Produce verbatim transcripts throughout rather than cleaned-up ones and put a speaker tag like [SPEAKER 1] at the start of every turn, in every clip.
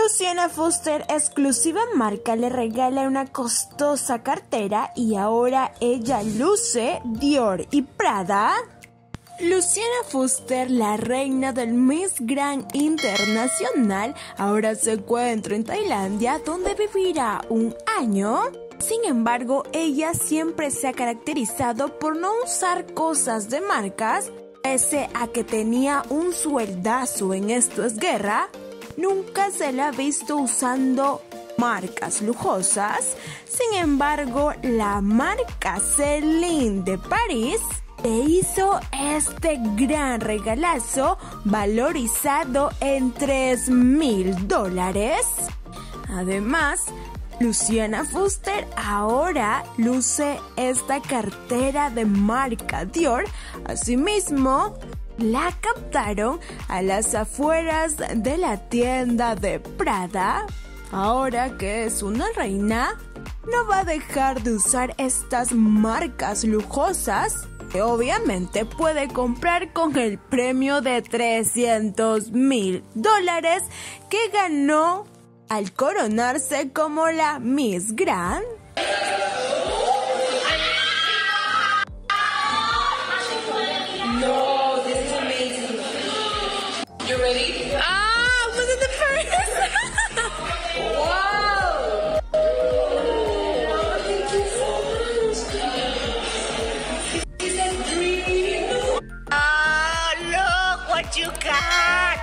[SPEAKER 1] Luciana Foster, exclusiva marca, le regala una costosa cartera y ahora ella luce Dior y Prada. Luciana Foster, la reina del Miss Grand Internacional, ahora se encuentra en Tailandia, donde vivirá un año. Sin embargo, ella siempre se ha caracterizado por no usar cosas de marcas. Pese a que tenía un sueldazo en Esto es Guerra, nunca se la ha visto usando marcas lujosas. Sin embargo, la marca Celine de París le hizo este gran regalazo valorizado en tres mil dólares. Además, Luciana Foster ahora luce esta cartera de marca Dior. Asimismo, la captaron a las afueras de la tienda de Prada. Ahora que es una reina, no va a dejar de usar estas marcas lujosas que obviamente puede comprar con el premio de trescientos mil dólares que ganó al coronarse como la Miss Grand.
[SPEAKER 2] No, this is amazing. You ready? Ah, was it the first? Wow. Thank you so much. It's a dream.
[SPEAKER 3] Oh, look what you got.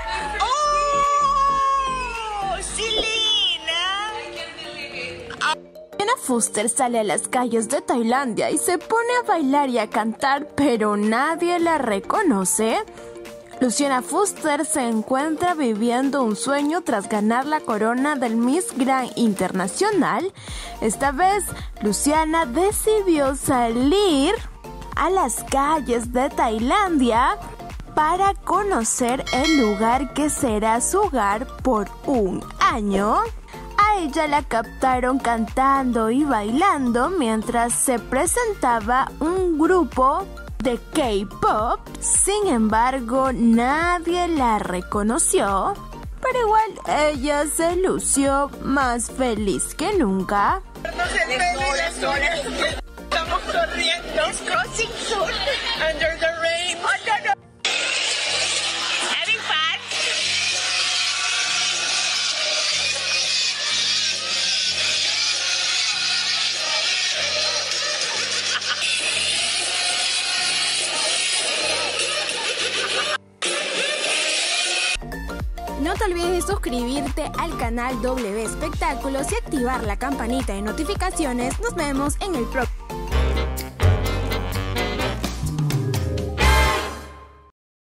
[SPEAKER 1] Luciana Foster sale a las calles de Tailandia y se pone a bailar y a cantar, pero nadie la reconoce. Luciana Foster se encuentra viviendo un sueño tras ganar la corona del Miss Grand Internacional. Esta vez, Luciana decidió salir a las calles de Tailandia para conocer el lugar que será su hogar por un año. A ella la captaron cantando y bailando mientras se presentaba un grupo de K-pop. Sin embargo, nadie la reconoció, pero igual ella se lució más feliz que nunca.
[SPEAKER 3] Estamos corriendo. It's crossing soon.
[SPEAKER 2] Under the rain.
[SPEAKER 3] Under the... Having fun.
[SPEAKER 1] No te olvides de suscribirte al canal W Espectáculos y activar la campanita de notificaciones. Nos vemos en el próximo.